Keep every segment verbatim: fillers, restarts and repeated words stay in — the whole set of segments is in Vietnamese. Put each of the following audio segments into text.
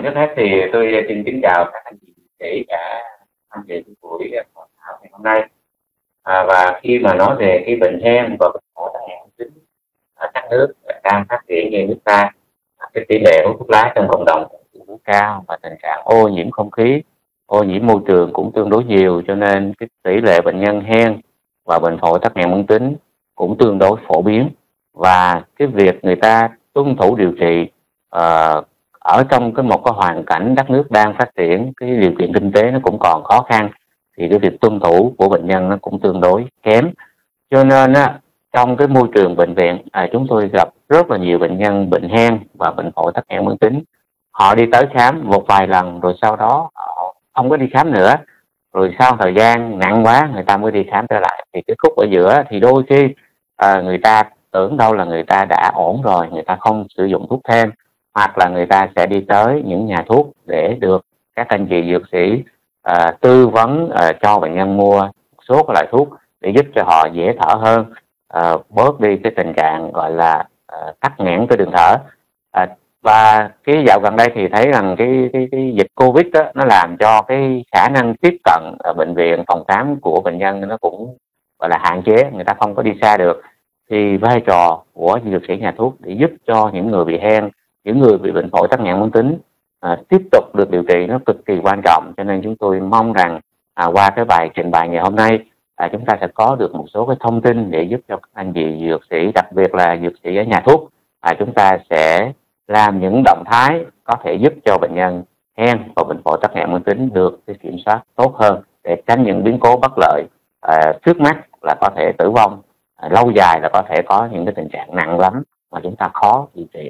trước hết thì tôi xin kính chào các anh chị sĩ đã tham dự buổi hội thảo ngày hôm nay. À, và khi mà nói về cái bệnh hen và bệnh phổi tắc nghẽn mãn tính ở các nước đang phát triển như nước ta, cái tỷ lệ hút thuốc lá trong cộng đồng cũng cao và tình trạng ô nhiễm không khí, ô nhiễm môi trường cũng tương đối nhiều, cho nên cái tỷ lệ bệnh nhân hen và bệnh phổi tắc nghẽn mãn tính cũng tương đối phổ biến. Và cái việc người ta tuân thủ điều trị uh, ở trong cái một cái hoàn cảnh đất nước đang phát triển, cái điều kiện kinh tế nó cũng còn khó khăn, thì cái việc tuân thủ của bệnh nhân nó cũng tương đối kém. Cho nên á, trong cái môi trường bệnh viện, à, chúng tôi gặp rất là nhiều bệnh nhân bệnh hen và bệnh phổi tắc nghẽn mãn tính. Họ đi tới khám một vài lần rồi sau đó họ không có đi khám nữa, rồi sau thời gian nặng quá người ta mới đi khám trở lại. Thì cái khúc ở giữa thì đôi khi à, người ta tưởng đâu là người ta đã ổn rồi, người ta không sử dụng thuốc thêm, hoặc là người ta sẽ đi tới những nhà thuốc để được các anh chị dược sĩ à, tư vấn à, cho bệnh nhân mua một số các loại thuốc để giúp cho họ dễ thở hơn, à, bớt đi cái tình trạng gọi là à, tắc nghẽn cái đường thở. À, và cái dạo gần đây thì thấy rằng cái cái, cái dịch Covid đó, nó làm cho cái khả năng tiếp cận ở bệnh viện phòng khám của bệnh nhân nó cũng gọi là hạn chế, người ta không có đi xa được. Thì vai trò của dược sĩ nhà thuốc để giúp cho những người bị hen, những người bị bệnh phổi tắc nghẽn mãn tính à, tiếp tục được điều trị nó cực kỳ quan trọng. Cho nên chúng tôi mong rằng à, qua cái bài trình bày ngày hôm nay, à, chúng ta sẽ có được một số cái thông tin để giúp cho các anh chị dược sĩ, đặc biệt là dược sĩ ở nhà thuốc, à, chúng ta sẽ làm những động thái có thể giúp cho bệnh nhân hen và bệnh phổi tắc nghẽn mãn tính được cái kiểm soát tốt hơn, để tránh những biến cố bất lợi à, trước mắt là có thể tử vong, à, lâu dài là có thể có những cái tình trạng nặng lắm mà chúng ta khó điều trị.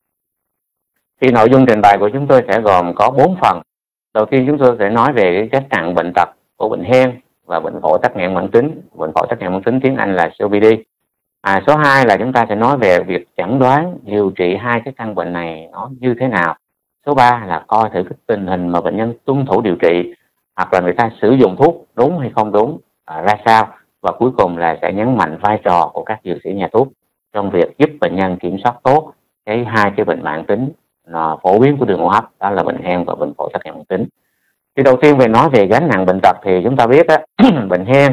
Thì nội dung trình bày của chúng tôi sẽ gồm có bốn phần. Đầu tiên chúng tôi sẽ nói về cái cách nặng bệnh tật của bệnh hen và bệnh phổi tắc nghẽn mãn tính. Bệnh phổi tắc nghẽn mãn tính tiếng Anh là xê ô pê đê. À, số hai là chúng ta sẽ nói về việc chẩn đoán điều trị hai cái căn bệnh này nó như thế nào. Số ba là coi thử cái tình hình mà bệnh nhân tuân thủ điều trị hoặc là người ta sử dụng thuốc đúng hay không đúng à, ra sao. Và cuối cùng là sẽ nhấn mạnh vai trò của các dược sĩ nhà thuốc trong việc giúp bệnh nhân kiểm soát tốt cái hai cái bệnh mãn tính là phổ biến của đường hô hấp, đó là bệnh hen và bệnh phổi tắc nghẽn mãn tính. Thì đầu tiên về nói về gánh nặng bệnh tật thì chúng ta biết á, bệnh hen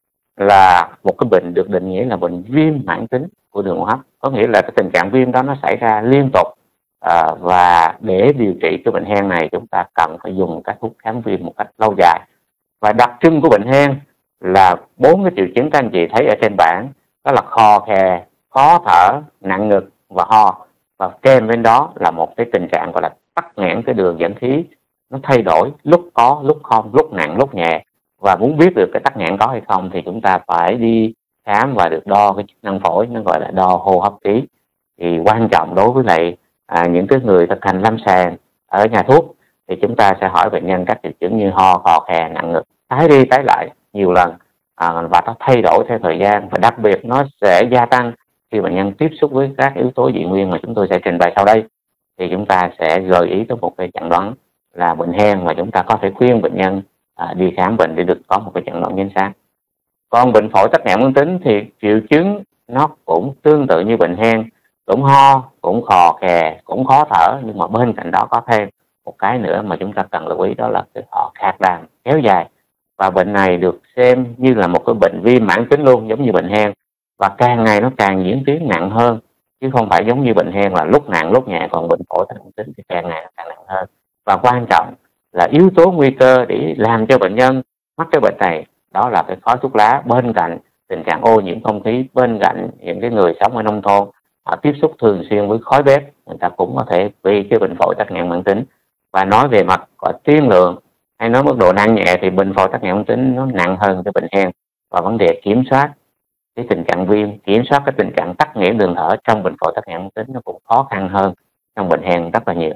là một cái bệnh được định nghĩa là bệnh viêm mãn tính của đường hô hấp, có nghĩa là cái tình trạng viêm đó nó xảy ra liên tục, à, và để điều trị cái bệnh hen này chúng ta cần phải dùng các thuốc kháng viêm một cách lâu dài. Và đặc trưng của bệnh hen là bốn cái triệu chứng các anh chị thấy ở trên bảng, đó là khò khè, khó thở, nặng ngực và ho, và kèm bên đó là một cái tình trạng gọi là tắc nghẽn cái đường dẫn khí, nó thay đổi lúc có lúc không, lúc nặng lúc nhẹ. Và muốn biết được cái tắc nghẽn có hay không thì chúng ta phải đi khám và được đo cái chức năng phổi, nó gọi là đo hô hấp khí. Thì quan trọng đối với lại à, những cái người thực hành lâm sàng ở nhà thuốc thì chúng ta sẽ hỏi bệnh nhân các triệu chứng như ho, khò khè, nặng ngực tái đi tái lại nhiều lần, à, và nó thay đổi theo thời gian, và đặc biệt nó sẽ gia tăng khi bệnh nhân tiếp xúc với các yếu tố dị nguyên mà chúng tôi sẽ trình bày sau đây. Thì chúng ta sẽ gợi ý tới một cái chẩn đoán là bệnh hen, và chúng ta có thể khuyên bệnh nhân à, đi khám bệnh để được có một cái chẩn đoán chính xác. Còn bệnh phổi tắc nghẽn mãn tính thì triệu chứng nó cũng tương tự như bệnh hen, cũng ho, cũng khò khè, cũng khó thở, nhưng mà bên cạnh đó có thêm một cái nữa mà chúng ta cần lưu ý, đó là cái họ khạc đàm kéo dài. Và bệnh này được xem như là một cái bệnh viêm mãn tính luôn, giống như bệnh hen, và càng ngày nó càng diễn tiến nặng hơn, chứ không phải giống như bệnh hen là lúc nặng lúc nhẹ. Còn bệnh phổi tắc nghẽn mãn tính thì càng ngày càng nặng hơn. Và quan trọng là yếu tố nguy cơ để làm cho bệnh nhân mắc cái bệnh này, đó là cái khói thuốc lá, bên cạnh tình trạng ô nhiễm không khí, bên cạnh những cái người sống ở nông thôn họ tiếp xúc thường xuyên với khói bếp, người ta cũng có thể bị cái bệnh phổi tắc nghẽn mãn tính. Và nói về mặt gọi tiên lượng hay nói mức độ nặng nhẹ thì bệnh phổi tắc nghẽn mãn tính nó nặng hơn cái bệnh hen, và vấn đề kiểm soát cái tình trạng viêm, kiểm soát cái tình trạng tắc nghẽn đường thở trong bệnh phổi tắc nghẽn mãn tính nó cũng khó khăn hơn trong bệnh hen rất là nhiều.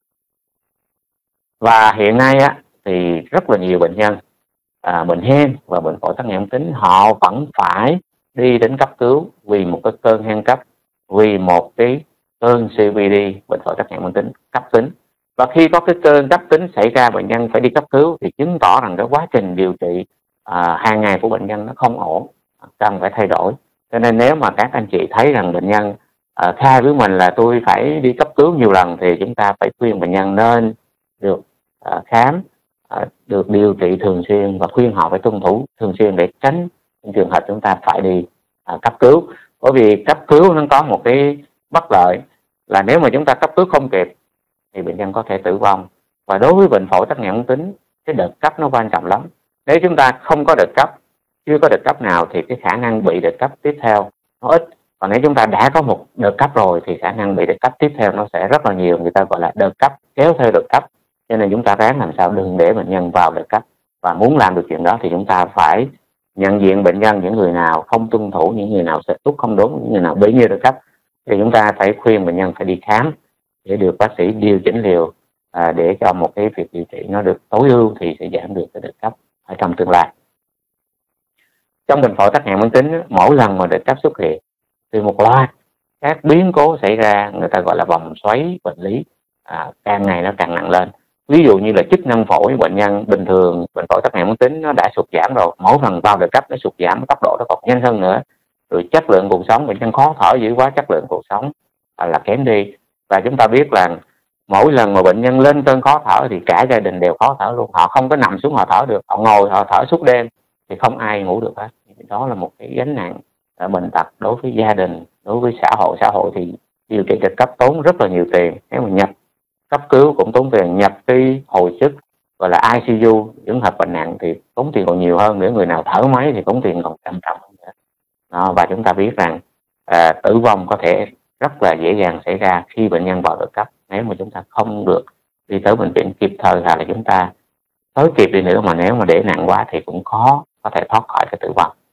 Và hiện nay á, thì rất là nhiều bệnh nhân à, bệnh hen và bệnh phổi tắc nghẽn mãn tính họ vẫn phải đi đến cấp cứu vì một cái cơn hen cấp, vì một cái cơn xê ô pê đê, bệnh phổi tắc nghẽn mãn tính cấp tính. Và khi có cái cơn cấp tính xảy ra, bệnh nhân phải đi cấp cứu thì chứng tỏ rằng cái quá trình điều trị à, hàng ngày của bệnh nhân nó không ổn, cần phải thay đổi. Cho nên nếu mà các anh chị thấy rằng bệnh nhân à, khai với mình là tôi phải đi cấp cứu nhiều lần thì chúng ta phải khuyên bệnh nhân nên được à, khám, à, được điều trị thường xuyên và khuyên họ phải tuân thủ thường xuyên để tránh những trường hợp chúng ta phải đi à, cấp cứu. Bởi vì cấp cứu nó có một cái bất lợi là nếu mà chúng ta cấp cứu không kịp thì bệnh nhân có thể tử vong. Và đối với bệnh phổi tắc nghẽn mãn tính, cái đợt cấp nó quan trọng lắm. Nếu chúng ta không có đợt cấp, chưa có đợt cấp nào thì cái khả năng bị đợt cấp tiếp theo nó ít. Còn nếu chúng ta đã có một đợt cấp rồi thì khả năng bị đợt cấp tiếp theo nó sẽ rất là nhiều. Người ta gọi là đợt cấp kéo theo đợt cấp. Cho nên chúng ta ráng làm sao đừng để bệnh nhân vào đợt cấp. Và muốn làm được chuyện đó thì chúng ta phải nhận diện bệnh nhân, những người nào không tuân thủ, những người nào sẽ thuốc không đúng, những người nào bị nhiều đợt cấp thì chúng ta phải khuyên bệnh nhân phải đi khám để được bác sĩ điều chỉnh liều à, để cho một cái việc điều trị nó được tối ưu thì sẽ giảm được cái đợt cấp ở trong tương lai. Trong bệnh phổi tắc nghẽn mãn tính, mỗi lần mà đợt cấp xuất hiện thì một loạt các biến cố xảy ra, người ta gọi là vòng xoáy bệnh lý, à, càng ngày nó càng nặng lên. Ví dụ như là chức năng phổi bệnh nhân bình thường, bệnh phổi tắc nghẽn mãn tính nó đã sụt giảm rồi, mỗi lần vào đợt cấp nó sụt giảm, tốc độ nó còn nhanh hơn nữa. Rồi chất lượng cuộc sống, bệnh nhân khó thở dữ quá, chất lượng cuộc sống à, là kém đi. Và chúng ta biết là mỗi lần mà bệnh nhân lên cơn khó thở thì cả gia đình đều khó thở luôn. Họ không có nằm xuống họ thở được, họ ngồi họ thở suốt đêm thì không ai ngủ được hết. Đó là một cái gánh nặng ở bệnh tật đối với gia đình, đối với xã hội. Xã hội thì điều trị đợt cấp tốn rất là nhiều tiền. Nếu mà nhập cấp cứu cũng tốn tiền, nhập cái hồi sức gọi là i xê u, trường hợp bệnh nặng thì tốn tiền còn nhiều hơn nữa. Người nào thở máy thì tốn tiền còn trầm trọng hơn nữa. Đó, và chúng ta biết rằng à, tử vong có thể rất là dễ dàng xảy ra khi bệnh nhân vào đợt cấp nếu mà chúng ta không được đi tới bệnh viện kịp thời, hoặc là chúng ta tới kịp đi nữa mà nếu mà để nặng quá thì cũng khó có thể thoát khỏi cái tử vong.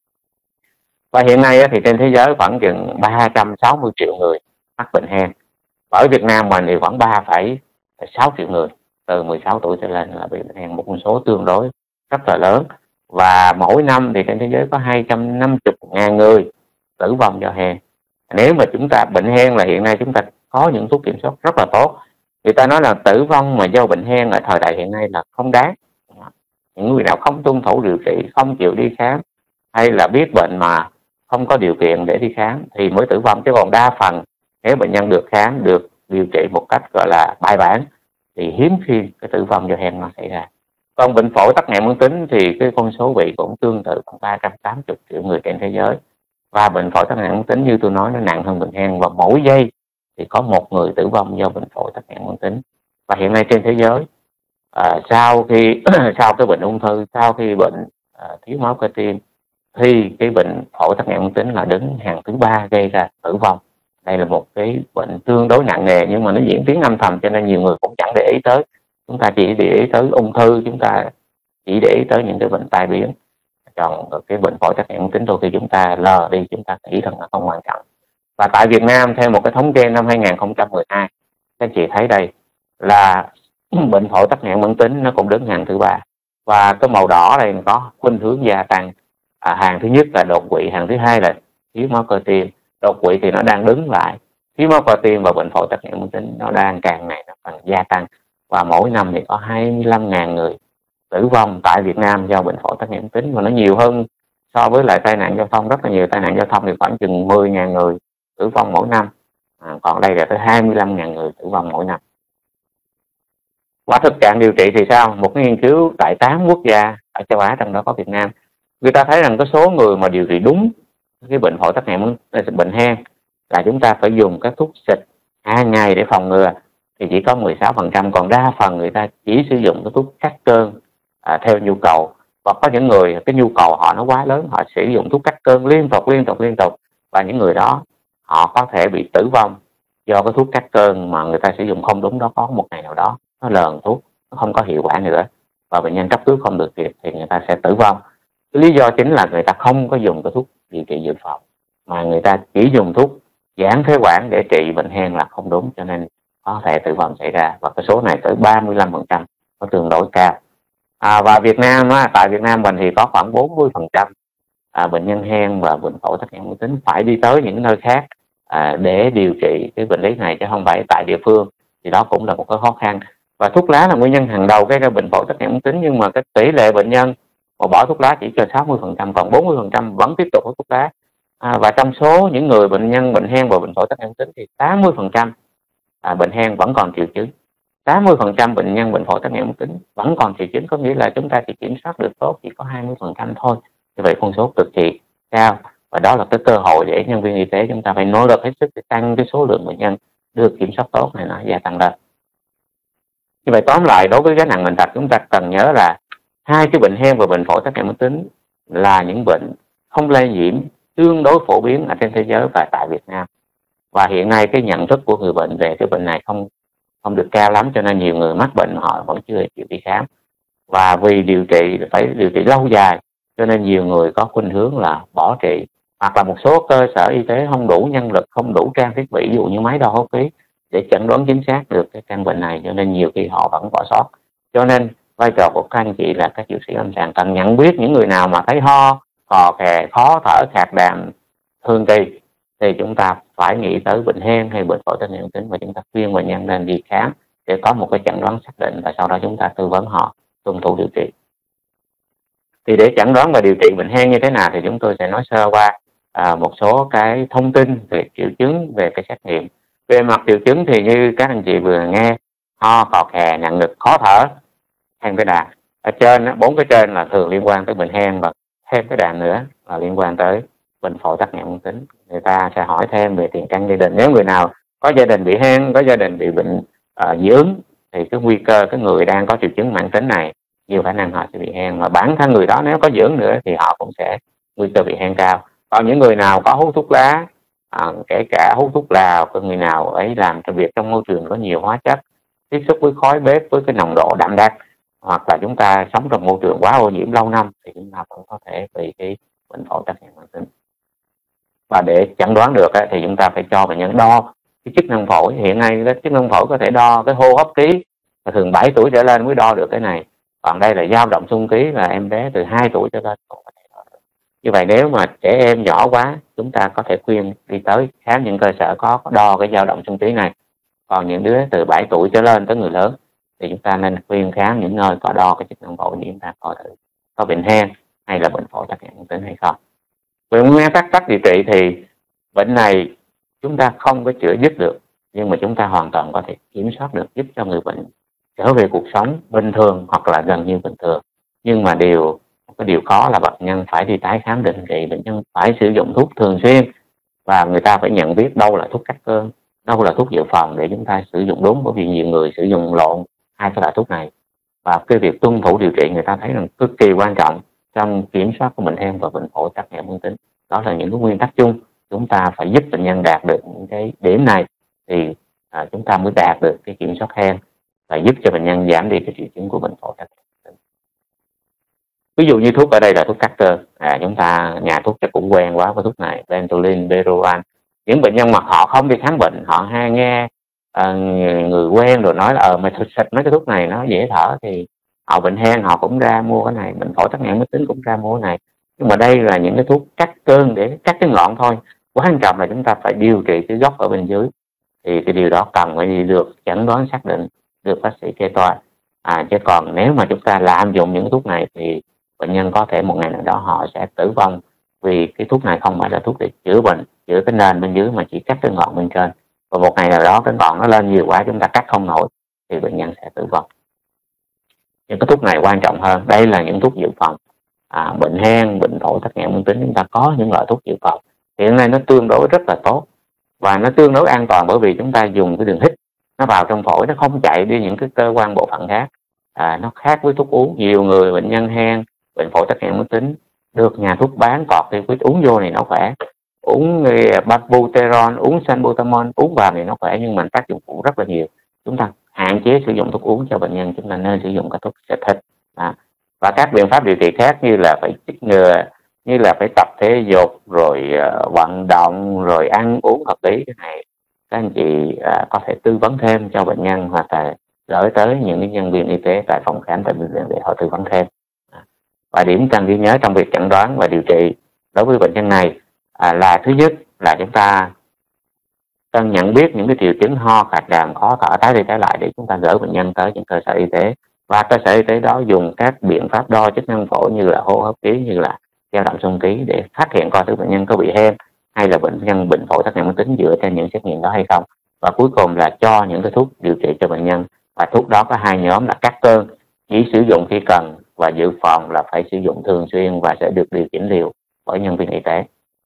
Và hiện nay thì trên thế giới khoảng chừng ba trăm sáu mươi triệu người mắc bệnh hen. Ở Việt Nam mình thì khoảng ba phẩy sáu triệu người từ mười sáu tuổi trở lên là bị bệnh hen, một con số tương đối rất là lớn. Và mỗi năm thì trên thế giới có hai trăm năm mươi ngàn người tử vong do hen. Nếu mà chúng ta bệnh hen là hiện nay chúng ta có những thuốc kiểm soát rất là tốt. Người ta nói là tử vong mà do bệnh hen ở thời đại hiện nay là không đáng. Những người nào không tuân thủ điều trị, không chịu đi khám, hay là biết bệnh mà không có điều kiện để đi khám thì mới tử vong. Chứ còn đa phần nếu bệnh nhân được khám, được điều trị một cách gọi là bài bản thì hiếm khi cái tử vong do hen nó xảy ra. Còn bệnh phổi tắc nghẽn mãn tính thì cái con số bị cũng tương tự khoảng ba trăm tám mươi triệu người trên thế giới. Và bệnh phổi tắc nghẽn mãn tính như tôi nói nó nặng hơn bệnh hen, và mỗi giây thì có một người tử vong do bệnh phổi tắc nghẽn mãn tính. Và hiện nay trên thế giới à, sau khi sau cái bệnh ung thư, sau khi bệnh à, thiếu máu cơ tim thì cái bệnh phổi tắc nghẽn mãn tính là đứng hàng thứ ba gây ra tử vong. Đây là một cái bệnh tương đối nặng nề nhưng mà nó diễn tiến âm thầm cho nên nhiều người cũng chẳng để ý tới. Chúng ta chỉ để ý tới ung thư, chúng ta chỉ để ý tới những cái bệnh tai biến. Còn cái bệnh phổi tắc nghẽn mãn tính đôi khi chúng ta lờ đi, chúng ta nghĩ rằng nó không quan trọng. Và tại Việt Nam theo một cái thống kê năm hai nghìn không trăm mười hai, các anh chị thấy đây là bệnh phổi tắc nghẽn mãn tính nó cũng đứng hàng thứ ba. Và cái màu đỏ này có khuynh hướng gia tăng. À, hàng thứ nhất là đột quỵ, hàng thứ hai là thiếu máu cơ tim. Đột quỵ thì nó đang đứng lại, thiếu máu cơ tim và bệnh phổi tắc nghẽn mãn tính nó đang càng ngày nó càng gia tăng. Và mỗi năm thì có hai mươi lăm ngàn người tử vong tại Việt Nam do bệnh phổi tắc nghẽn mãn tính, và nó nhiều hơn so với lại tai nạn giao thông rất là nhiều. Tai nạn giao thông thì khoảng chừng mười ngàn người tử vong mỗi năm, à, còn đây là tới hai mươi lăm ngàn người tử vong mỗi năm. Qua thực trạng điều trị thì sao? Một cái nghiên cứu tại tám quốc gia ở châu Á, trong đó có Việt Nam, người ta thấy rằng cái số người mà điều trị đúng cái bệnh phổi tắc nghẽn bệnh hen là chúng ta phải dùng các thuốc xịt hàng ngày để phòng ngừa thì chỉ có mười sáu phần trăm, còn đa phần người ta chỉ sử dụng cái thuốc cắt cơn à, theo nhu cầu. Và có những người cái nhu cầu họ nó quá lớn, họ sử dụng thuốc cắt cơn liên tục liên tục liên tục, và những người đó họ có thể bị tử vong do cái thuốc cắt cơn mà người ta sử dụng không đúng. Đó có một ngày nào đó nó lờn thuốc, nó không có hiệu quả nữa và bệnh nhân cấp cứu không được kịp thì người ta sẽ tử vong. Cái lý do chính là người ta không có dùng cái thuốc điều trị dự phòng mà người ta chỉ dùng thuốc giãn phế quản để trị bệnh hen là không đúng, cho nên có thể tử vong xảy ra. Và cái số này tới ba mươi lăm phần trăm, nó tương đối cao. À, và Việt Nam á, tại Việt Nam mình thì có khoảng bốn mươi phần trăm à, bệnh nhân hen và bệnh phổi tắc nghẽn mãn tính phải đi tới những nơi khác à, để điều trị cái bệnh lý này chứ không phải tại địa phương, thì đó cũng là một cái khó khăn. Và thuốc lá là nguyên nhân hàng đầu gây ra bệnh phổi tắc nghẽn mãn tính, nhưng mà cái tỷ lệ bệnh nhân mà bỏ thuốc lá chỉ cho sáu mươi phần trăm, còn bốn mươi phần trăm vẫn tiếp tục hút thuốc lá. À, và trong số những người bệnh nhân bệnh hen và bệnh phổi tắc nghẽn mãn tính thì tám mươi phần trăm à, bệnh hen vẫn còn triệu chứng. tám mươi phần trăm bệnh nhân bệnh phổi tắc nghẽn mãn tính vẫn còn triệu chứng, có nghĩa là chúng ta chỉ kiểm soát được tốt chỉ có hai mươi phần trăm thôi. Như vậy con số cực kỳ cao, và đó là cái cơ hội để nhân viên y tế chúng ta phải nỗ lực hết sức để tăng cái số lượng bệnh nhân được kiểm soát tốt này nó gia tăng lên. Như vậy tóm lại, đối với gánh nặng bệnh tật, chúng ta cần nhớ là hai cái bệnh hen và bệnh phổi tắc nghẽn mãn tính là những bệnh không lây nhiễm tương đối phổ biến ở trên thế giới và tại Việt Nam. Và hiện nay cái nhận thức của người bệnh về cái bệnh này không không được cao lắm, cho nên nhiều người mắc bệnh họ vẫn chưa chịu đi khám. Và vì điều trị phải điều trị lâu dài, cho nên nhiều người có khuynh hướng là bỏ trị, hoặc là một số cơ sở y tế không đủ nhân lực, không đủ trang thiết bị, ví dụ như máy đo hô khí để chẩn đoán chính xác được cái căn bệnh này, cho nên nhiều khi họ vẫn bỏ sót. Cho nên vai trò của các anh chị là các dược sĩ lâm sàng cần nhận biết những người nào mà thấy ho, khò khè, khó thở, khạc đàm thường kỳ thì chúng ta phải nghĩ tới bệnh hen hay bệnh phổi tắc nghẽn mãn tính, và chúng ta khuyên bệnh nhân nên đi khám để có một cái chẩn đoán xác định, và sau đó chúng ta tư vấn họ tuân thủ điều trị. Thì để chẩn đoán và điều trị bệnh hen như thế nào thì chúng tôi sẽ nói sơ qua à, một số cái thông tin về triệu chứng, về cái xét nghiệm. Về mặt triệu chứng thì như các anh chị vừa nghe, ho, khò khè, nặng ngực, khó thở, thêm cái đàm. Ở trên, bốn cái trên là thường liên quan tới bệnh hen, và thêm cái đàm nữa là liên quan tới bệnh phổi tắc nghẽn mãn tính. Người ta sẽ hỏi thêm về tiền căn gia đình. Nếu người nào có gia đình bị hen, có gia đình bị bệnh uh, dị ứng, thì cái nguy cơ cái người đang có triệu chứng mãn tính này nhiều khả năng họ sẽ bị hen, và bản thân người đó nếu có dị ứng nữa thì họ cũng sẽ nguy cơ bị hen cao. Còn những người nào có hút thuốc lá, à, kể cả hút thuốc lào, có người nào ấy làm cho việc trong môi trường có nhiều hóa chất, tiếp xúc với khói bếp với cái nồng độ đậm đặc, hoặc là chúng ta sống trong môi trường quá ô nhiễm lâu năm thì chúng ta cũng có thể bị cái bệnh phổi tắc nghẽn mãn tính. Và để chẩn đoán được thì chúng ta phải cho bệnh nhân đo cái chức năng phổi. Hiện nay cái chức năng phổi có thể đo cái hô hấp ký, và thường bảy tuổi trở lên mới đo được cái này. Còn đây là dao động xung ký, là em bé từ hai tuổi trở lên cũng có thể đo được. Như vậy nếu mà trẻ em nhỏ quá, chúng ta có thể khuyên đi tới khám những cơ sở có đo cái dao động xung ký này. Còn những đứa từ bảy tuổi trở lên tới người lớn thì chúng ta nên khuyên khám những nơi có đo cái chức năng phổi để chúng ta coi thử có bệnh hen hay là bệnh phổi tắc nghẽn mãn tính hay không. Về nguyên tắc tắc điều trị thì bệnh này chúng ta không có chữa dứt được, nhưng mà chúng ta hoàn toàn có thể kiểm soát được, giúp cho người bệnh trở về cuộc sống bình thường hoặc là gần như bình thường. Nhưng mà điều cái điều khó là bệnh nhân phải đi tái khám định kỳ, bệnh nhân phải sử dụng thuốc thường xuyên, và người ta phải nhận biết đâu là thuốc cắt cơn, đâu là thuốc dự phòng để chúng ta sử dụng đúng, bởi vì nhiều người sử dụng lộn hai cái loại thuốc này. Và cái việc tuân thủ điều trị người ta thấy rằng cực kỳ quan trọng trong kiểm soát của bệnh hen và bệnh phổi tắc nghẽn mãn tính. Đó là những cái nguyên tắc chung, chúng ta phải giúp bệnh nhân đạt được những cái điểm này thì à, chúng ta mới đạt được cái kiểm soát hen và giúp cho bệnh nhân giảm đi cái triệu chứng của bệnh phổi tắc nghẽn mãn tính. Ví dụ như thuốc ở đây là thuốc cắt cơn, à, chúng ta nhà thuốc chắc cũng quen quá với thuốc này, Ventolin, Berovan. Những bệnh nhân mà họ không đi khám bệnh, họ hay nghe à, người quen rồi nói là ờ mày xịt mấy cái thuốc này nó dễ thở, thì họ bệnh hen họ cũng ra mua cái này, bệnh phổi tắc nghẽn mãn tính cũng ra mua cái này. Nhưng mà đây là những cái thuốc cắt cơn để cắt cái ngọn thôi. Quan trọng là chúng ta phải điều trị cái gốc ở bên dưới, thì cái điều đó cần phải được chẩn đoán xác định, được bác sĩ kê toa. À, chứ còn nếu mà chúng ta lạm dụng những thuốc này thì bệnh nhân có thể một ngày nào đó họ sẽ tử vong, vì cái thuốc này không phải là thuốc để chữa bệnh, chữa cái nền bên dưới mà chỉ cắt cái ngọn bên trên. Và một ngày nào đó cái ngọn nó lên nhiều quá, chúng ta cắt không nổi thì bệnh nhân sẽ tử vong. Những cái thuốc này quan trọng hơn, đây là những thuốc dự phòng. À, bệnh hen, bệnh phổi tắc nghẽn mãn tính chúng ta có những loại thuốc dự phòng. Hiện nay nó tương đối rất là tốt và nó tương đối an toàn, bởi vì chúng ta dùng cái đường hít nó vào trong phổi, nó không chạy đi những cái cơ quan bộ phận khác. À, nó khác với thuốc uống. Nhiều người bệnh nhân hen, bệnh phổi tắc nghẽn mãn tính được nhà thuốc bán cọt thì quyết uống vô này nó khỏe, uống Buterol, uống Salbutamol uống vào thì nó khỏe, nhưng mà tác dụng phụ rất là nhiều. Chúng ta hạn chế sử dụng thuốc uống cho bệnh nhân, chúng ta nên sử dụng các thuốc xịt thịt. À, và các biện pháp điều trị khác như là phải chích ngừa, như là phải tập thể dục, rồi uh, vận động, rồi ăn uống hợp lý. Cái này các anh chị uh, có thể tư vấn thêm cho bệnh nhân, hoặc là gửi tới những nhân viên y tế tại phòng khám tại bệnh viện để họ tư vấn thêm. À, và điểm cần ghi nhớ trong việc chẩn đoán và điều trị đối với bệnh nhân này à, là thứ nhất là chúng ta cần nhận biết những cái triệu chứng ho, khạc đàm, khó thở tái đi tái lại để chúng ta gửi bệnh nhân tới những cơ sở y tế, và cơ sở y tế đó dùng các biện pháp đo chức năng phổi như là hô hấp ký, như là dao động xung ký để phát hiện coi thử bệnh nhân có bị hen hay là bệnh nhân bệnh phổi tắc nghẽn mãn tính dựa trên những xét nghiệm đó hay không, và cuối cùng là cho những cái thuốc điều trị cho bệnh nhân Và thuốc đó có hai nhóm là cắt cơn, chỉ sử dụng khi cần, và dự phòng là phải sử dụng thường xuyên và sẽ được điều chỉnh liều bởi nhân viên y tế.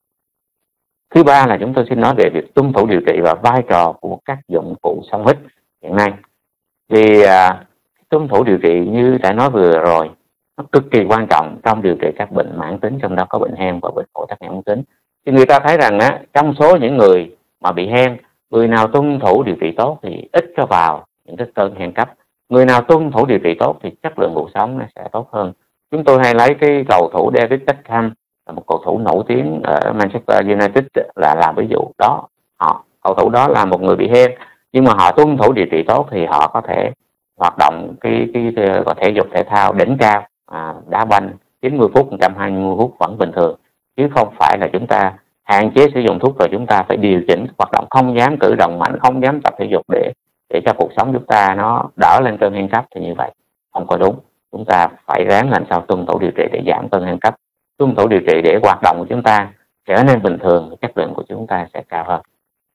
Thứ ba là chúng tôi xin nói về việc tuân thủ điều trị và vai trò của các dụng cụ xông hít hiện nay. Vì à, tuân thủ điều trị như đã nói vừa rồi, nó cực kỳ quan trọng trong điều trị các bệnh mãn tính, trong đó có bệnh hen và bệnh phổi tắc nghẽn mãn tính. Thì người ta thấy rằng á, trong số những người mà bị hen, người nào tuân thủ điều trị tốt thì ít có vào những cái cơn hen cấp. Người nào tuân thủ điều trị tốt thì chất lượng cuộc sống nó sẽ tốt hơn. Chúng tôi hay lấy cái cầu thủ David Beckham, là một cầu thủ nổi tiếng ở Manchester United, là làm ví dụ đó. Họ cầu thủ đó là một người bị hen, nhưng mà họ tuân thủ điều trị tốt thì họ có thể hoạt động cái cái, cái, cái thể dục thể thao đỉnh cao, à, đá banh chín mươi phút, một trăm hai mươi phút vẫn bình thường, chứ không phải là chúng ta hạn chế sử dụng thuốc rồi chúng ta phải điều chỉnh hoạt động, không dám cử động mạnh, không dám tập thể dục để để cho cuộc sống chúng ta nó đỡ lên cơn hen cấp, thì như vậy không có đúng. Chúng ta phải ráng làm sao tuân thủ điều trị để giảm cơn hen cấp, tuân thủ điều trị để hoạt động của chúng ta trở nên bình thường, chất lượng của chúng ta sẽ cao hơn.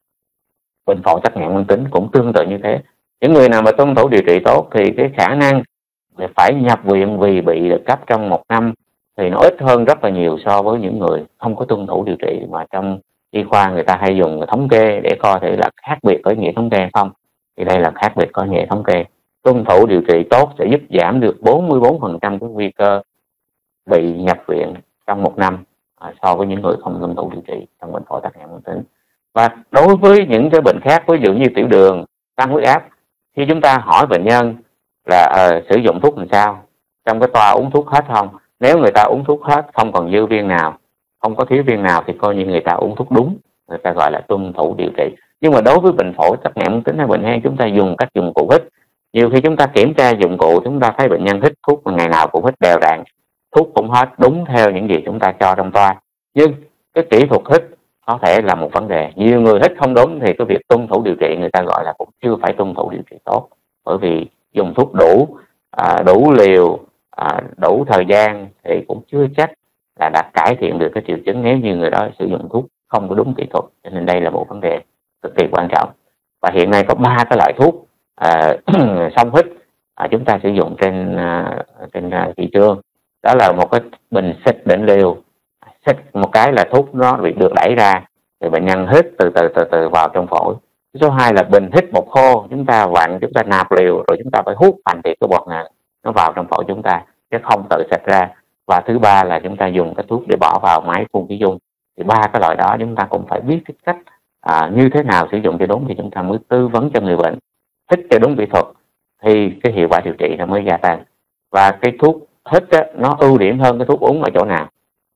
Bệnh phổi tắc nghẽn mãn tính cũng tương tự như thế. Những người nào mà tuân thủ điều trị tốt thì cái khả năng phải nhập viện vì bị đợt cấp trong một năm thì nó ít hơn rất là nhiều so với những người không có tuân thủ điều trị. Mà trong y khoa người ta hay dùng thống kê để coi thử là khác biệt có nghĩa thống kê không, thì đây là khác biệt có nghĩa thống kê. Tuân thủ điều trị tốt sẽ giúp giảm được bốn mươi bốn phần trăm cái nguy cơ bị nhập viện trong một năm à, so với những người không tuân thủ điều trị trong bệnh phổi tắc nghẽn mãn tính. Và đối với những cái bệnh khác, ví dụ như tiểu đường, tăng huyết áp, khi chúng ta hỏi bệnh nhân là uh, sử dụng thuốc làm sao, trong cái toa uống thuốc hết không, nếu người ta uống thuốc hết, không còn dư viên nào, không có thiếu viên nào, thì coi như người ta uống thuốc đúng, người ta gọi là tuân thủ điều trị. Nhưng mà đối với bệnh phổi tắc nghẽn mãn tính hay bệnh hen, chúng ta dùng các dụng cụ hít. Nhiều khi chúng ta kiểm tra dụng cụ, chúng ta thấy bệnh nhân hít thuốc mà ngày nào cũng hít đều đặn, thuốc cũng hết đúng theo những gì chúng ta cho trong toa, nhưng cái kỹ thuật hít có thể là một vấn đề. Nhiều người hít không đúng thì cái việc tuân thủ điều trị người ta gọi là cũng chưa phải tuân thủ điều trị tốt, bởi vì dùng thuốc đủ à, đủ liều, à, đủ thời gian thì cũng chưa chắc là đã cải thiện được cái triệu chứng nếu như người đó sử dụng thuốc không có đúng kỹ thuật. Cho nên đây là một vấn đề cực kỳ quan trọng. Và hiện nay có ba cái loại thuốc à, xông hít à, chúng ta sử dụng trên à, trên à, thị trường. Đó là một cái bình xịt định liều, xịt một cái là thuốc nó bị được đẩy ra thì bệnh nhân hít từ từ từ từ vào trong phổi. Số hai là bình hít một khô, chúng ta vặn, chúng ta nạp liều rồi chúng ta phải hút thành thì cái bọt này nó vào trong phổi chúng ta chứ không tự xịt ra. Và thứ ba là chúng ta dùng cái thuốc để bỏ vào máy phun khí dung. Thì ba cái loại đó chúng ta cũng phải biết cái cách à, như thế nào sử dụng cho đúng thì chúng ta mới tư vấn cho người bệnh hít cho đúng kỹ thuật thì cái hiệu quả điều trị nó mới gia tăng. Và cái thuốc hít á, nó ưu điểm hơn cái thuốc uống ở chỗ nào?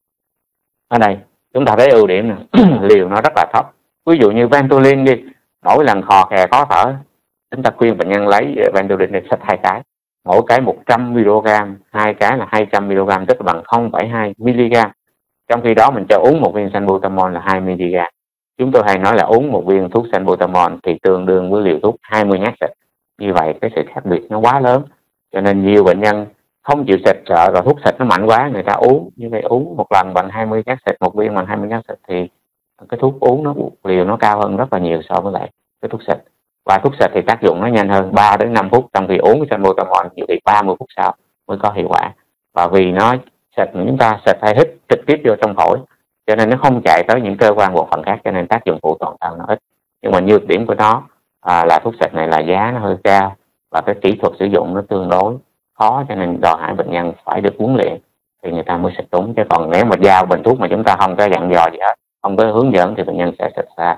Ở đây chúng ta thấy ưu điểm này, liều nó rất là thấp. Ví dụ như Ventolin đi, mỗi lần khò khè khó thở, chúng ta khuyên bệnh nhân lấy Ventolin để xịt hai cái, mỗi cái một trăm mi-li-gam, hai cái là hai trăm mi-li-gam, tức là bằng không phẩy hai mi-li-gam. Trong khi đó mình cho uống một viên salbutamol là hai mi-li-gam. Chúng tôi hay nói là uống một viên thuốc salbutamol thì tương đương với liều thuốc hai mươi nhát xịt. Như vậy cái sự khác biệt nó quá lớn, cho nên nhiều bệnh nhân không chịu xịt, sợ rồi thuốc xịt nó mạnh quá người ta uống. Như vậy uống một lần bằng hai mươi nhát xịt, một viên bằng hai mươi nhát xịt thì cái thuốc uống nó liều nó cao hơn rất là nhiều so với lại cái thuốc xịt. Và thuốc xịt thì tác dụng nó nhanh hơn ba đến năm phút, trong khi uống salbutamol nhiều thì ba mươi phút sau mới có hiệu quả. Và vì nó xịt, chúng ta xịt hay hít trực tiếp vô trong phổi cho nên nó không chạy tới những cơ quan bộ phận khác, cho nên tác dụng phụ toàn thân nó ít. Nhưng mà nhược điểm của nó à, là thuốc xịt này là giá nó hơi cao và cái kỹ thuật sử dụng nó tương đối khó, cho nên đòi hỏi bệnh nhân phải được huấn luyện thì người ta mới xịt đúng. Chứ còn nếu mà giao bình thuốc mà chúng ta không có dặn dò gì hết, không có hướng dẫn thì bệnh nhân sẽ xịt xa.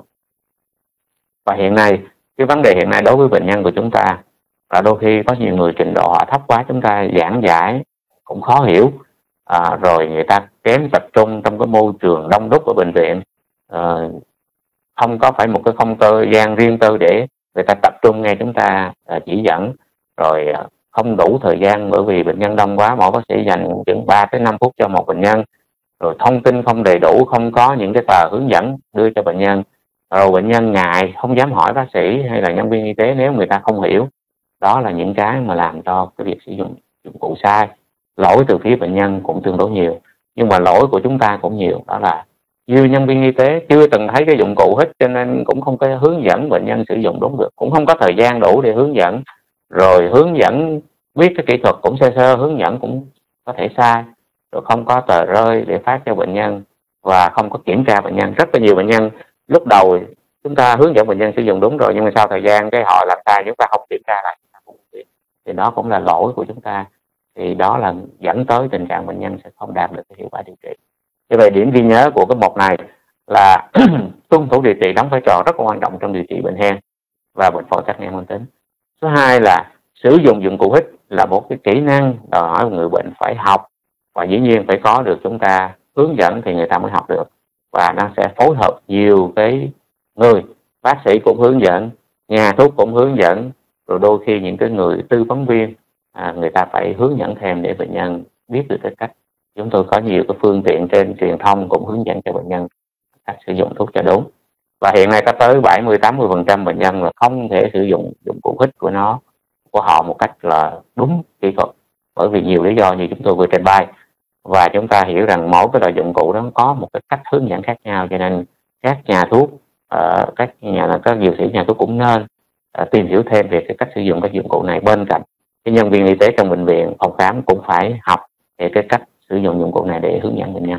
Và hiện nay cái vấn đề hiện nay đối với bệnh nhân của chúng ta là đôi khi có nhiều người trình độ họ thấp quá, chúng ta giảng giải cũng khó hiểu, à, rồi người ta kém tập trung trong cái môi trường đông đúc ở bệnh viện, à, không có phải một cái không gian riêng tư để người ta tập trung nghe chúng ta à, chỉ dẫn, rồi à, không đủ thời gian bởi vì bệnh nhân đông quá, mỗi bác sĩ dành chừng ba tới năm phút cho một bệnh nhân, rồi thông tin không đầy đủ, không có những cái tờ hướng dẫn đưa cho bệnh nhân, rồi bệnh nhân ngại không dám hỏi bác sĩ hay là nhân viên y tế nếu người ta không hiểu. Đó là những cái mà làm cho cái việc sử dụng dụng cụ sai. Lỗi từ phía bệnh nhân cũng tương đối nhiều, nhưng mà lỗi của chúng ta cũng nhiều, đó là nhiều nhân viên y tế chưa từng thấy cái dụng cụ hít cho nên cũng không có hướng dẫn bệnh nhân sử dụng đúng được, cũng không có thời gian đủ để hướng dẫn, rồi hướng dẫn biết cái kỹ thuật cũng sơ sơ, hướng dẫn cũng có thể sai, rồi không có tờ rơi để phát cho bệnh nhân và không có kiểm tra bệnh nhân. Rất là nhiều bệnh nhân lúc đầu chúng ta hướng dẫn bệnh nhân sử dụng đúng rồi, nhưng mà sau thời gian cái họ làm sai, chúng ta không kiểm tra lại, thì đó cũng là lỗi của chúng ta, thì đó là dẫn tới tình trạng bệnh nhân sẽ không đạt được cái hiệu quả điều trị. Như vậy điểm ghi nhớ của cái mục này là tuân thủ điều trị đóng vai trò rất quan trọng trong điều trị bệnh hen và bệnh phổi tắc nghẽn mãn tính. Số hai là sử dụng dụng cụ hít là một cái kỹ năng đòi hỏi người bệnh phải học, và dĩ nhiên phải có được chúng ta hướng dẫn thì người ta mới học được, và nó sẽ phối hợp nhiều cái người, bác sĩ cũng hướng dẫn, nhà thuốc cũng hướng dẫn, rồi đôi khi những cái người tư vấn viên à, người ta phải hướng dẫn thêm để bệnh nhân biết được cái cách. Chúng tôi có nhiều cái phương tiện trên truyền thông cũng hướng dẫn cho bệnh nhân cách sử dụng thuốc cho đúng. Và hiện nay có tới bảy mươi tám mươi phần trăm bệnh nhân là không thể sử dụng dụng cụ hít của nó của họ một cách là đúng kỹ thuật, bởi vì nhiều lý do như chúng tôi vừa trình bày. Và chúng ta hiểu rằng mỗi cái loại dụng cụ đó có một cái cách hướng dẫn khác nhau, cho nên các nhà thuốc, uh, các nhà các dược sĩ nhà thuốc cũng nên uh, tìm hiểu thêm về cái cách sử dụng các dụng cụ này. Bên cạnh cái nhân viên y tế trong bệnh viện, phòng khám cũng phải học về cái cách sử dụng dụng cụ này để hướng dẫn bệnh nhân.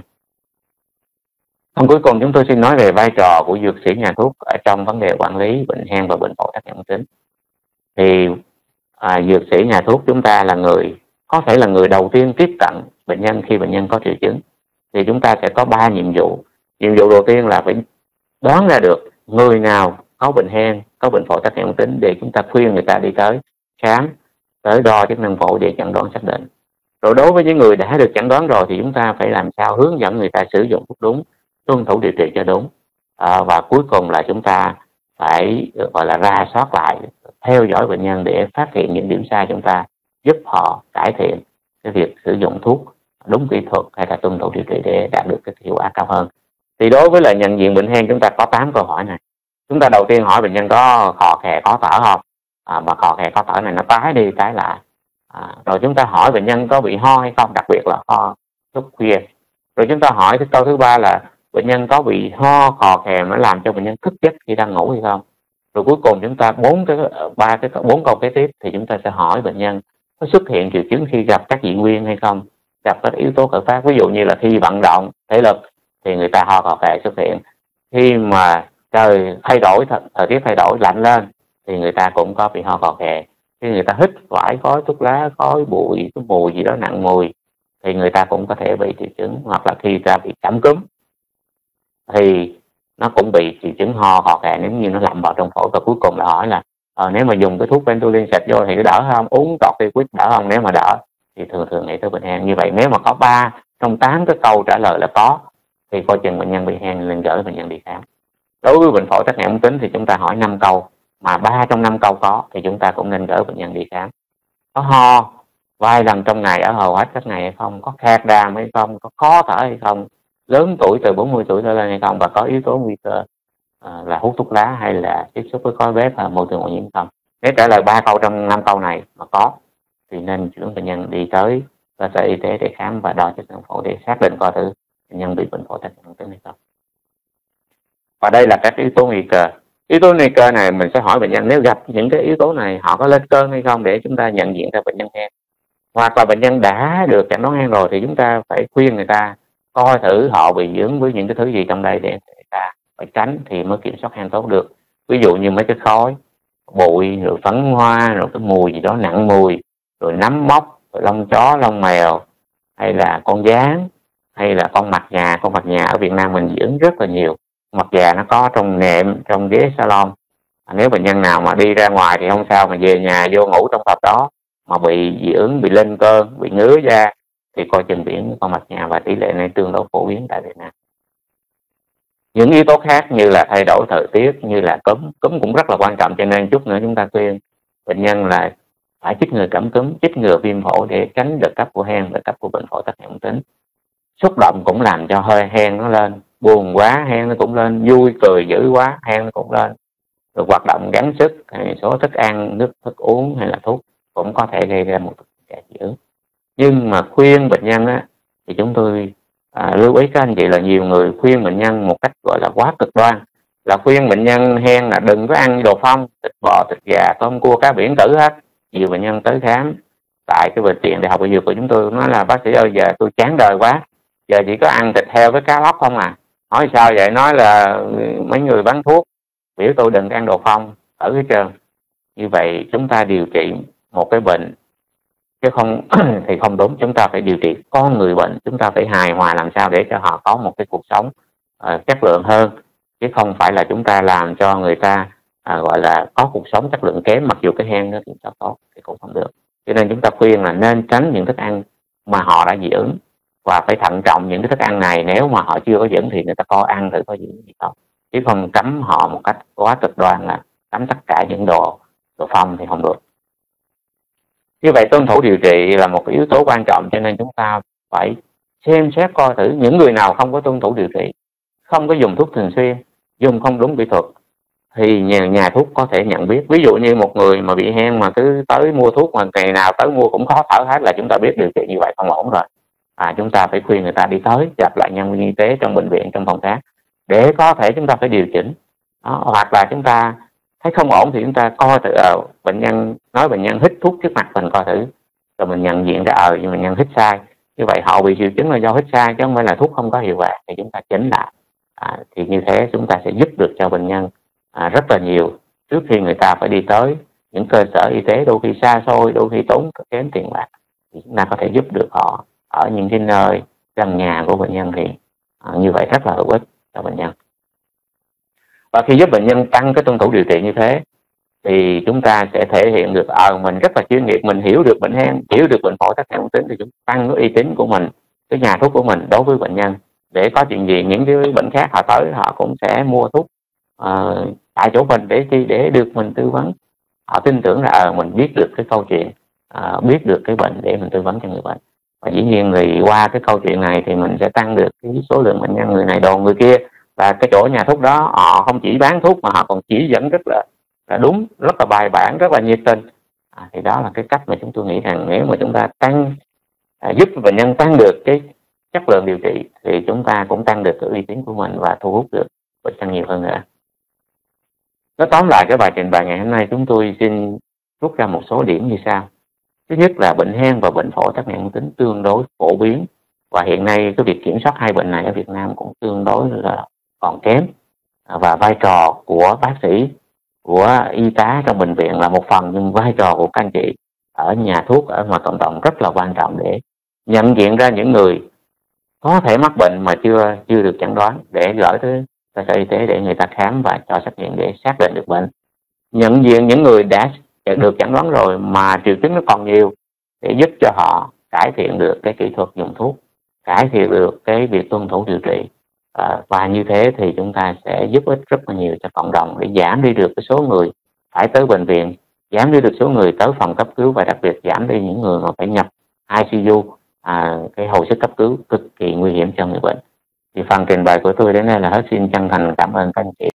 Còn cuối cùng chúng tôi xin nói về vai trò của dược sĩ nhà thuốc ở trong vấn đề quản lý bệnh hen và bệnh phổi tắc nghẽn mãn tính. Thì à, dược sĩ nhà thuốc chúng ta là người có thể là người đầu tiên tiếp cận bệnh nhân khi bệnh nhân có triệu chứng. Thì chúng ta sẽ có ba nhiệm vụ. Nhiệm vụ đầu tiên là phải đoán ra được người nào có bệnh hen, có bệnh phổi tắc nghẽn mãn tính để chúng ta khuyên người ta đi tới khám, tới đo chức năng phổi để chẩn đoán xác định. Rồi đối với những người đã được chẩn đoán rồi thì chúng ta phải làm sao hướng dẫn người ta sử dụng thuốc đúng, tuân thủ điều trị cho đúng. À, và cuối cùng là chúng ta phải gọi là ra soát lại, theo dõi bệnh nhân để phát hiện những điểm sai chúng ta, giúp họ cải thiện cái việc sử dụng thuốc đúng kỹ thuật hay là tuân thủ điều trị để đạt được cái hiệu quả cao hơn. Thì đối với lại nhận diện bệnh hen chúng ta có tám câu hỏi này. Chúng ta đầu tiên hỏi bệnh nhân có khò khè khó thở không, à, mà khò khè khó thở này nó tái đi tái lại. À, rồi chúng ta hỏi bệnh nhân có bị ho hay không, đặc biệt là ho lúc khuya. Rồi chúng ta hỏi cái câu thứ ba là bệnh nhân có bị ho khò khè nó làm cho bệnh nhân thức giấc khi đang ngủ hay không. Rồi cuối cùng chúng ta bốn cái ba cái bốn câu kế tiếp thì chúng ta sẽ hỏi bệnh nhân có xuất hiện triệu chứng khi gặp các dị nguyên hay không, gặp các yếu tố khởi phát, ví dụ như là khi vận động thể lực thì người ta ho khò khè xuất hiện, khi mà trời thay đổi, thời tiết thay đổi lạnh lên thì người ta cũng có bị ho khò khè, khi người ta hít phải khói thuốc lá, khói bụi, cái mùi gì đó nặng mùi thì người ta cũng có thể bị triệu chứng, hoặc là khi người ta bị cảm cúm thì nó cũng bị triệu chứng ho khò khè nếu như nó lặn vào trong phổi. Và cuối cùng là hỏi là ờ, nếu mà dùng cái thuốc Ventolin xịt vô thì đỡ không, uống corticoid đỡ không, nếu mà đỡ thì thường thường nghĩ tới bệnh hen. Như vậy nếu mà có ba trong tám cái câu trả lời là có thì coi chừng bệnh nhân bị hen, nên gửi bệnh nhân đi khám. Đối với bệnh phổi tắc nghẽn mãn tính thì chúng ta hỏi năm câu mà ba trong năm câu có thì chúng ta cũng nên gửi bệnh nhân đi khám. Có ho vài lần trong ngày ở hầu hết các ngày hay không, có khạc đàm hay không, có khó thở hay không, lớn tuổi từ bốn mươi tuổi trở lên hay không, và có yếu tố nguy cơ à, là hút thuốc lá hay là tiếp xúc với khói bếp và môi trường ô nhiễm không. Nếu trả lời ba câu trong năm câu này mà có thì nên chuyển bệnh nhân đi tới cơ sở y tế để khám và đo chức năng phổi để xác định coi thử bệnh nhân bị bệnh phổi tắc nghẽn mãn tính hay không. Và đây là các yếu tố nguy cơ. Yếu tố nguy cơ này mình sẽ hỏi bệnh nhân nếu gặp những cái yếu tố này họ có lên cơn hay không để chúng ta nhận diện ra bệnh nhân hen. Hoặc là bệnh nhân đã được chẩn đoán hen rồi thì chúng ta phải khuyên người ta coi thử họ bị dưỡng với những cái thứ gì trong đây để người ta phải tránh thì mới kiểm soát hen tốt được. Ví dụ như mấy cái khói, bụi, rồi phấn hoa, rồi cái mùi gì đó nặng mùi, rồi nấm mốc, rồi lông chó, lông mèo, hay là con gián, hay là con mặt gà. Con mặt gà ở Việt Nam mình dưỡng rất là nhiều. Mặt gà nó có trong nệm, trong ghế salon. À, nếu bệnh nhân nào mà đi ra ngoài thì không sao, mà về nhà vô ngủ trong phòng đó mà bị dị ứng, bị lên cơn, bị ngứa da thì coi chừng biển con mặt gà, và tỷ lệ này tương đối phổ biến tại Việt Nam. Những yếu tố khác như là thay đổi thời tiết, như là cúm, cúm cũng rất là quan trọng, cho nên chút nữa chúng ta khuyên bệnh nhân là phải chích ngừa cảm cúm, chích ngừa viêm phổi để tránh đợt cấp của hen, đợt cấp của bệnh phổi tắc nghẽn mãn tính. Xúc động cũng làm cho hơi hen nó lên, buồn quá hen nó cũng lên, vui cười dữ quá hen nó cũng lên. Rồi hoạt động gắng sức, hay số thức ăn, nước thức uống hay là thuốc cũng có thể gây ra một tình trạng dị ứng. Nhưng mà khuyên bệnh nhân á, thì chúng tôi à, lưu ý các anh chị là nhiều người khuyên bệnh nhân một cách gọi là quá cực đoan, là khuyên bệnh nhân hen là đừng có ăn đồ phong, thịt bò, thịt gà, tôm cua, cá biển tử hết, nhiều bệnh nhân tới khám tại cái bệnh viện Đại học Y Dược của chúng tôi, nói là bác sĩ ơi giờ tôi chán đời quá, giờ chỉ có ăn thịt heo với cá lóc không à. Hỏi sao vậy? Nói là mấy người bán thuốc biểu tôi đừng ăn đồ phong ở hết trơn. Như vậy chúng ta điều trị một cái bệnh chứ không thì không đúng. Chúng ta phải điều trị con người bệnh, chúng ta phải hài hòa làm sao để cho họ có một cái cuộc sống uh, chất lượng hơn, chứ không phải là chúng ta làm cho người ta uh, gọi là có cuộc sống chất lượng kém, mặc dù cái hen nó kiểm soát tốt thì cũng không được. Cho nên chúng ta khuyên là nên tránh những thức ăn mà họ đã dị ứng, và phải thận trọng những cái thức ăn này. Nếu mà họ chưa có dị ứng thì người ta coi ăn thử có dị ứng gì không, chứ không cấm họ một cách quá cực đoan là cấm tất cả những đồ đồ phong thì không được. Như vậy tuân thủ điều trị là một cái yếu tố quan trọng, cho nên chúng ta phải xem xét coi thử những người nào không có tuân thủ điều trị, không có dùng thuốc thường xuyên, dùng không đúng kỹ thuật thì nhà, nhà thuốc có thể nhận biết. Ví dụ như một người mà bị hen mà cứ tới mua thuốc mà ngày nào tới mua cũng khó thở hết là chúng ta biết điều trị như vậy không ổn rồi. À, chúng ta phải khuyên người ta đi tới gặp lại nhân viên y tế trong bệnh viện, trong phòng khám để có thể chúng ta phải điều chỉnh. Đó, hoặc là chúng ta thấy không ổn thì chúng ta coi thử ờ, bệnh nhân nói bệnh nhân hít thuốc trước mặt mình coi thử, rồi mình nhận diện ra ờ nhưng bệnh nhân hít sai, như vậy họ bị triệu chứng là do hít sai chứ không phải là thuốc không có hiệu quả, thì chúng ta chỉnh lại. À, thì như thế chúng ta sẽ giúp được cho bệnh nhân à, rất là nhiều trước khi người ta phải đi tới những cơ sở y tế đôi khi xa xôi, đôi khi tốn kém tiền bạc, thì chúng ta có thể giúp được họ ở những cái nơi gần nhà của bệnh nhân, thì à, như vậy rất là hữu ích cho bệnh nhân. Và khi giúp bệnh nhân tăng cái tuân thủ điều trị như thế thì chúng ta sẽ thể hiện được ở ờ, mình rất là chuyên nghiệp, mình hiểu được bệnh hen, hiểu được bệnh phổi tắc nghẽn mãn tính, thì chúng tăng cái uy tín của mình, cái nhà thuốc của mình đối với bệnh nhân, để có chuyện gì những cái bệnh khác họ tới họ cũng sẽ mua thuốc uh, tại chỗ mình để chi để được mình tư vấn. Họ tin tưởng là ờ mình biết được cái câu chuyện, uh, biết được cái bệnh để mình tư vấn cho người bệnh. Và dĩ nhiên người qua cái câu chuyện này thì mình sẽ tăng được cái số lượng bệnh nhân, người này đồn người kia, và cái chỗ nhà thuốc đó họ không chỉ bán thuốc mà họ còn chỉ dẫn rất là, là đúng, rất là bài bản, rất là nhiệt tình. À, thì đó là cái cách mà chúng tôi nghĩ rằng nếu mà chúng ta tăng à, giúp bệnh nhân tăng được cái chất lượng điều trị thì chúng ta cũng tăng được cái uy tín của mình và thu hút được bệnh nhân nhiều hơn nữa. Nói tóm lại cái bài trình bày ngày hôm nay, chúng tôi xin rút ra một số điểm như sau. Thứ nhất là bệnh hen và bệnh phổi tắc nghẽn mãn tính tương đối phổ biến, và hiện nay cái việc kiểm soát hai bệnh này ở Việt Nam cũng tương đối là còn kém, và vai trò của bác sĩ, của y tá trong bệnh viện là một phần, nhưng vai trò của các anh chị ở nhà thuốc, ở ngoài cộng đồng rất là quan trọng để nhận diện ra những người có thể mắc bệnh mà chưa chưa được chẩn đoán, để gửi tới cơ sở y tế để người ta khám và cho xét nghiệm để xác định được bệnh. Nhận diện những người đã được chẩn đoán rồi mà triệu chứng nó còn nhiều để giúp cho họ cải thiện được cái kỹ thuật dùng thuốc, cải thiện được cái việc tuân thủ điều trị. À, và như thế thì chúng ta sẽ giúp ích rất là nhiều cho cộng đồng để giảm đi được cái số người phải tới bệnh viện, giảm đi được số người tới phòng cấp cứu, và đặc biệt giảm đi những người mà phải nhập i xê u, à, cái hồi sức cấp cứu cực kỳ nguy hiểm cho người bệnh. Thì phần trình bày của tôi đến đây là hết. Xin chân thành cảm ơn các anh chị.